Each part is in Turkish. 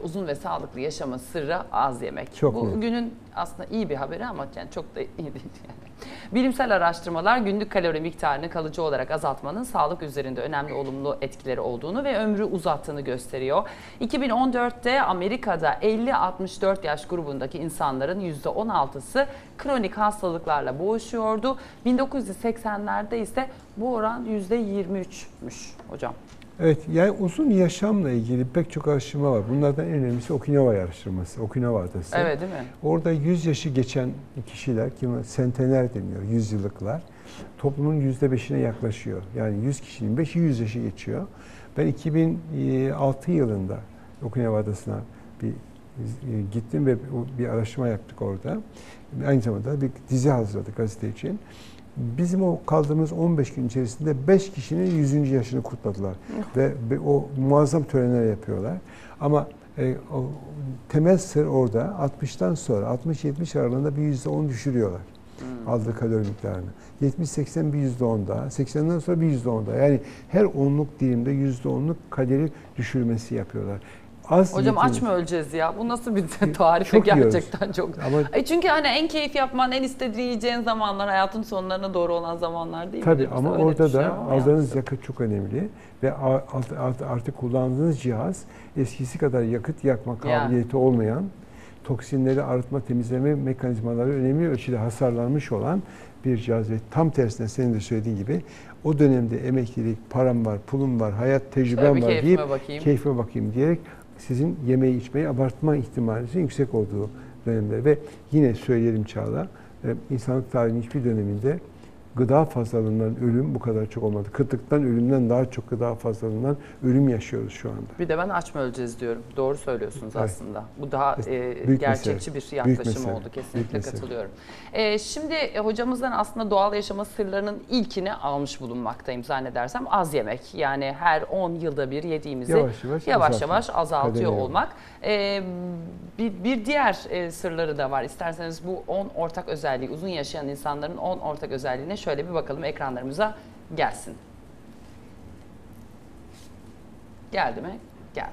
uzun ve sağlıklı yaşama sırrı az yemek. Çok Bu net. günün aslında iyi bir haberi ama yani çok da iyi değil yani. Bilimsel araştırmalar günlük kalori miktarını kalıcı olarak azaltmanın sağlık üzerinde önemli olumlu etkileri olduğunu ve ömrü uzattığını gösteriyor. 2014'te Amerika'da 50-64 yaş grubundaki insanların %16'sı kronik hastalıklarla boğuşuyordu. 1980'lerde ise bu oran %23'müş hocam. Evet, yani uzun yaşamla ilgili pek çok araştırma var. Bunlardan en önemlisi Okinawa araştırması, Okinawa Adası. Evet, değil mi? Orada 100 yaşı geçen kişiler, ki sentener deniyor, 100 yıllıklar, toplumun %5'ine yaklaşıyor. Yani 100 kişinin 5'i 100 yaşı geçiyor. Ben 2006 yılında Okinawa Adası'na gittim ve bir araştırma yaptık orada. Aynı zamanda bir dizi hazırladık gazete için. Bizim o kaldığımız 15 gün içerisinde 5 kişinin 100. yaşını kutladılar. Ve o muazzam törenler yapıyorlar. Ama o temel sır orada 60'tan sonra 60-70 aralığında bir %10 düşürüyorlar. Aldığı kalori miktarını. 70-80 bir %10 daha. 80'den sonra bir %10 daha. Yani her onluk dilimde %10'luk kalori düşürmesi yapıyorlar. Hocam aç mı öleceğiz ya? Bu nasıl bir tarife çok gerçekten yiyoruz. çok. Çünkü hani en keyif yapman, en istediğin yiyeceğin zamanlar hayatın sonlarına doğru olan zamanlar değil mi? Tabii ama orada da aldığınız yani. yakıt çok önemli ve artık kullandığınız cihaz eskisi kadar yakıt yakma kabiliyeti olmayan, toksinleri arıtma, temizleme mekanizmaları önemli ölçüde hasarlanmış olan bir cihaz ve tam tersine senin de söylediğin gibi o dönemde emeklilik, param var, pulum var, hayat tecrübem var deyip keyfime bakayım diyerek sizin yemeği içmeyi abartma ihtimalinizin yüksek olduğu dönemler ve yine söyleyelim Çağla, insanlık tarihinin hiçbir döneminde gıda fazlalığından ölüm bu kadar çok olmadı. Kıtlıktan, ölümden daha çok gıda fazlalığından ölüm yaşıyoruz şu anda. Bir de ben aç mı öleceğiz diyorum. Doğru söylüyorsunuz aslında. Bu daha gerçekçi bir yaklaşım oldu. Kesinlikle katılıyorum. Şimdi hocamızdan aslında doğal yaşama sırlarının ilkini almış bulunmaktayım zannedersem. Az yemek. Yani her 10 yılda bir yediğimizi yavaş yavaş azaltıyor olmak. Bir diğer sırları da var. İsterseniz bu 10 ortak özelliği, uzun yaşayan insanların 10 ortak özelliğine şöyle bir bakalım, ekranlarımıza gelsin. Geldi mi? Geldi.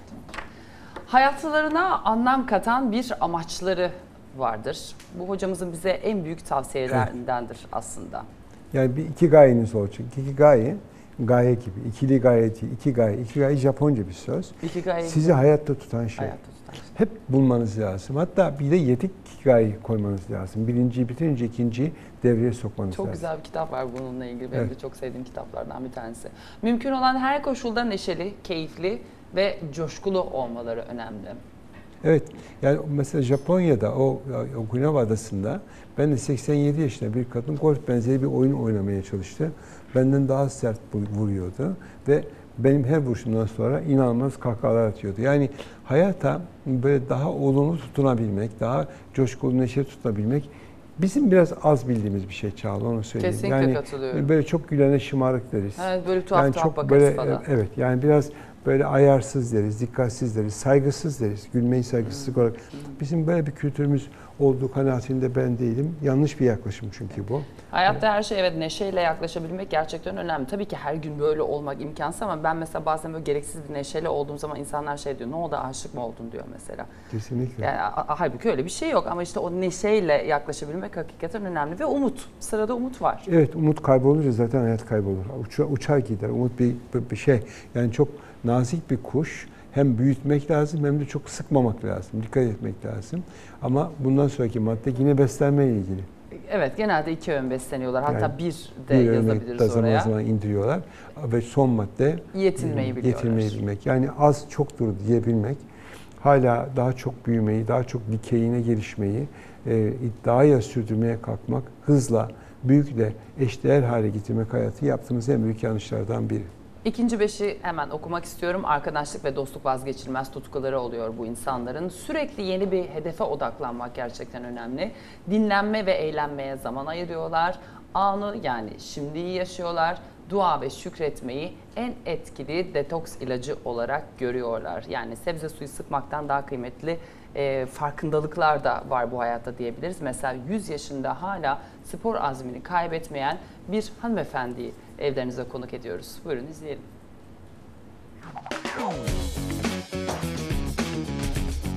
Hayatlarına anlam katan bir amaçları vardır. Bu hocamızın bize en büyük tavsiyelerindendir aslında. Yani bir iki gayeniz olacak. İki gaye gibi. İkili gaye değil. İki gaye Japonca bir söz. Sizi hayatta tutan şey. Hep bulmanız lazım. Hatta bir de yedik gaye koymanız lazım. Birinciyi bitirince ikinciyi devreye sokmanız lazım. Çok güzel bir kitap var bununla ilgili. Benim de çok sevdiğim kitaplardan bir tanesi. Mümkün olan her koşulda neşeli, keyifli ve coşkulu olmaları önemli. Evet. Yani mesela Japonya'da o Okinawa Adası'nda ben de 87 yaşında bir kadın golf benzeri bir oyun oynamaya çalıştı. Benden daha sert vuruyordu ve benim her vuruşumdan sonra inanılmaz kahkahalar atıyordu. Yani hayata böyle daha olumlu tutunabilmek, daha coşkulu, neşeli tutunabilmek bizim biraz az bildiğimiz bir şey Çağla, onu söyleyeyim. Kesinlikle katılıyorum. Böyle çok gülene şımarık deriz. Evet, böyle tuhaf bakarız falan. Evet, yani biraz böyle ayarsız deriz, dikkatsiz deriz, saygısız deriz. Gülmeyi saygısızlık olarak. Bizim böyle bir kültürümüz olduğu kanaatinde ben değilim. Yanlış bir yaklaşım çünkü bu. Hayatta her şey neşeyle yaklaşabilmek gerçekten önemli. Tabii ki her gün böyle olmak imkansız ama ben mesela bazen böyle gereksiz bir neşeli olduğum zaman insanlar şey diyor, ne oldu, aşık mı oldun diyor mesela. Kesinlikle. Yani halbuki öyle bir şey yok ama işte o neşeyle yaklaşabilmek hakikaten önemli ve umut. Sırada umut var. Evet, umut kaybolunca zaten hayat kaybolur. Uçar gider. Umut bir şey. Yani çok nazik bir kuş. Hem büyütmek lazım hem de çok sıkmamak lazım. Dikkat etmek lazım. Ama bundan sonraki madde yine beslenme ile ilgili. Evet, genelde 2 öğün besleniyorlar. Hatta yani bir de yazabiliriz oraya. Zaman zaman indiriyorlar. Ve son madde yetinmeyi bilmek. Yani az çoktur diyebilmek. Hala daha çok büyümeyi, daha çok dikeyine gelişmeyi, iddiaya sürdürmeye kalkmak, hızla, büyükle eşdeğer hale getirmek hayatı yaptığımız en büyük yanlışlardan biri. İkinci 5'i hemen okumak istiyorum. Arkadaşlık ve dostluk vazgeçilmez tutkuları oluyor bu insanların. Sürekli yeni bir hedefe odaklanmak gerçekten önemli. Dinlenme ve eğlenmeye zaman ayırıyorlar. Anı, yani şimdiyi yaşıyorlar. Dua ve şükretmeyi en etkili detoks ilacı olarak görüyorlar. Yani sebze suyu sıkmaktan daha kıymetli farkındalıklar da var bu hayatta diyebiliriz. Mesela 100 yaşında hala spor azmini kaybetmeyen bir hanımefendiyi evlerinize konuk ediyoruz. Buyurun izleyelim.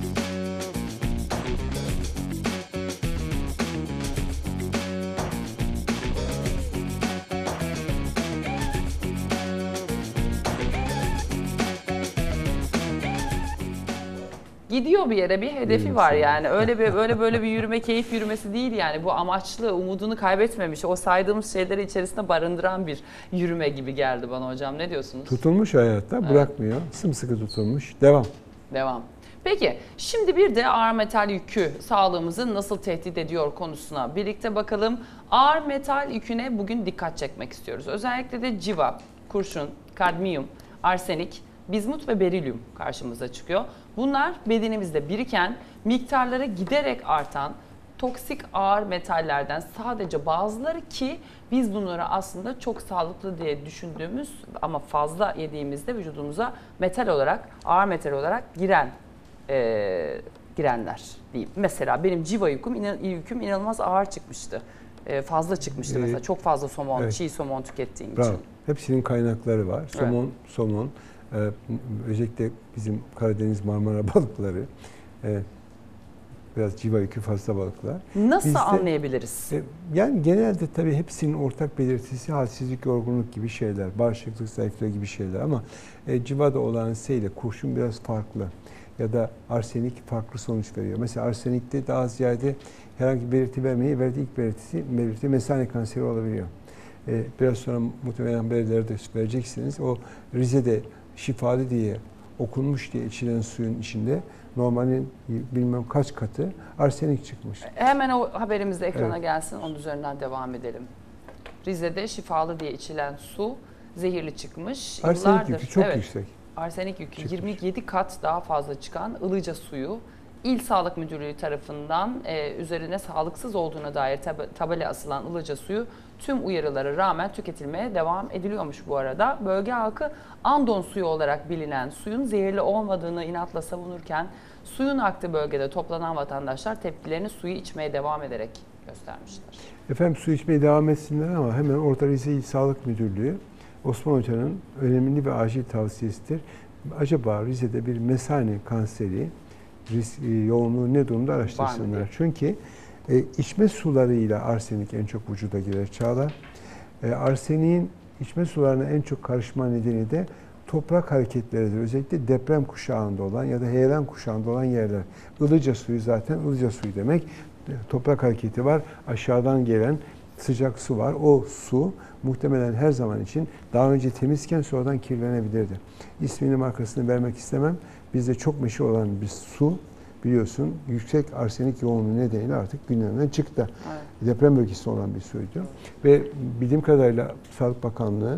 gidiyor bir yere, bir hedefi var yani. Öyle böyle bir yürüme, keyif yürümesi değil yani. Bu amaçlı, umudunu kaybetmemiş, o saydığımız şeyleri içerisinde barındıran bir yürüme gibi geldi bana hocam. Ne diyorsunuz? Tutulmuş hayatta, bırakmıyor. Sımsıkı tutulmuş. Devam. Devam. Peki şimdi bir de ağır metal yükü sağlığımızı nasıl tehdit ediyor konusuna birlikte bakalım. Ağır metal yüküne bugün dikkat çekmek istiyoruz. Özellikle de civa, kurşun, kadmiyum, arsenik, bizmut ve berilyum karşımıza çıkıyor. Bunlar bedenimizde biriken, miktarları giderek artan toksik ağır metallerden sadece bazıları ki biz bunları aslında çok sağlıklı diye düşündüğümüz ama fazla yediğimizde vücudumuza metal olarak, ağır metal olarak girenler diyeyim. Mesela benim civa yüküm inanılmaz ağır çıkmıştı. Fazla çıkmıştı mesela. Çok fazla somon, evet. çiğ somon tükettiğim Bravo. için. Hepsinin kaynakları var. Somon, özellikle bizim Karadeniz Marmara balıkları, biraz civa yükü fazla balıklar. Nasıl Bizde, anlayabiliriz? Yani genelde tabii hepsinin ortak belirtisi halsizlik, yorgunluk gibi şeyler, bağışıklık zayıflığı gibi şeyler ama civada olan şeyle kurşun biraz farklı ya da arsenik farklı sonuç veriyor. Mesela arsenikte daha ziyade herhangi bir belirti vermeyi, verdiği ilk belirti mesane kanseri olabiliyor. Biraz sonra muhtemelen belirtileri de vereceksiniz. O Rize'de şifalı diye okunmuş diye içilen suyun içinde normalin bilmem kaç katı arsenik çıkmış. Hemen o haberimiz de ekrana gelsin. Onun üzerinden devam edelim. Rize'de şifalı diye içilen su zehirli çıkmış. Arsenik yükü çok yüksek. Arsenik yükü çıkmış. 27 kat daha fazla çıkan Ilıca suyu İl Sağlık Müdürlüğü tarafından üzerine sağlıksız olduğuna dair tabela asılan Ilıca suyu tüm uyarılara rağmen tüketilmeye devam ediliyormuş bu arada. Bölge halkı Andon suyu olarak bilinen suyun zehirli olmadığını inatla savunurken suyun aktığı bölgede toplanan vatandaşlar tepkilerini suyu içmeye devam ederek göstermişler. Efendim su içmeye devam etsinler ama hemen orada Rize İl Sağlık Müdürlüğü Osman Hoca'nın önemli ve acil tavsiyesidir. Acaba Rize'de bir mesane kanseri yoğunluğu ne durumda araştırsınlar. Çünkü içme sularıyla arsenik en çok vücuda girer Çağla. Arseniğin içme sularına en çok karışma nedeni de toprak hareketleridir. Özellikle deprem kuşağında olan ya da heyelan kuşağında olan yerler. Ilıca suyu zaten ılıca suyu demek. Toprak hareketi var. Aşağıdan gelen sıcak su var. O su muhtemelen her zaman için daha önce temizken sonradan kirlenebilirdi. İsmini markasını vermek istemem. Bizde çok meşhur olan bir su biliyorsun yüksek arsenik yoğunluğu nedeniyle artık gündemden çıktı. Evet. Deprem bölgesinde olan bir suydu. Ve bildiğim kadarıyla Sağlık Bakanlığı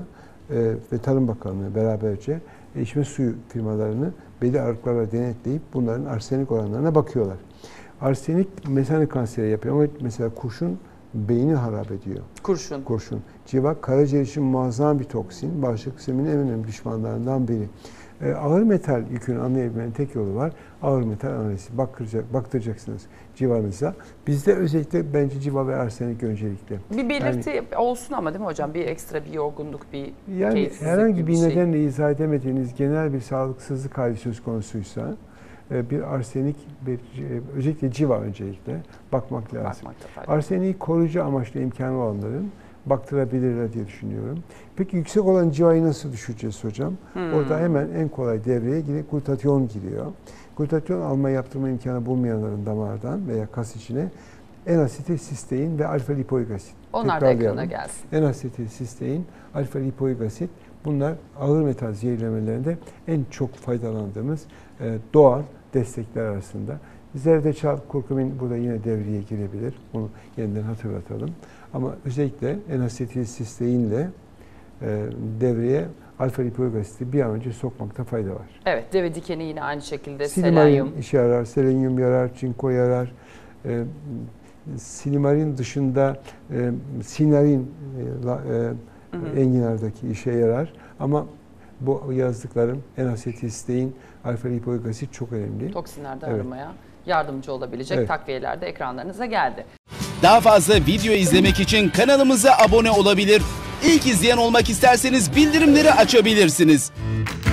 ve Tarım Bakanlığı beraberce içme suyu firmalarını belli aralıklarla denetleyip bunların arsenik oranlarına bakıyorlar. Arsenik mesane kanseri yapıyor ama mesela kurşun beyni harap ediyor. Kurşun. Civa karaciğer için muazzam bir toksin. Bağışıklık sisteminin en önemli düşmanlarından biri. Ağır metal yükünü anlayabilmenin tek yolu var. Ağır metal analizi. Baktıracaksınız civanıza. Bizde özellikle bence civa ve arsenik öncelikle. Bir belirti olsun ama değil mi hocam? Bir ekstra bir yorgunluk, bir keyifsizlik herhangi bir nedenle izah edemediğiniz genel bir sağlıksızlık hali söz konusuysa bir arsenik, özellikle civa öncelikle bakmak lazım. Arseniği koruyucu amaçlı imkanı olanların baktırabilirler diye düşünüyorum. Peki yüksek olan civayı nasıl düşüreceğiz hocam? Orada hemen en kolay devreye glutatyon giriyor. Glutatyon alma yaptırma imkanı bulmayanların damardan veya kas içine N-asetilsistein ve alfa lipoik asit. Onlar da ekrana gelsin. N-asetilsistein, alfa lipoik asit bunlar ağır metal zehirlemelerinde en çok faydalandığımız doğal destekler arasında. Zerdeçal, kurkumin burada yine devreye girebilir. Onu yeniden hatırlatalım. Ama özellikle N-asetilsisteinle devreye alfa lipoik asiti bir an önce sokmakta fayda var. Evet, deve dikeni yine aynı şekilde selenyum işe yarar, selenyum yarar, çinko yarar. Silimarin dışında sinarin enginardaki işe yarar. Ama bu yazdıklarım N-asetilsistein, alfa lipoik asit çok önemli. Toksinlerden arınmaya yardımcı olabilecek takviyeler de ekranlarınıza geldi. Daha fazla video izlemek için kanalımıza abone olabilir. İlk izleyen olmak isterseniz bildirimleri açabilirsiniz.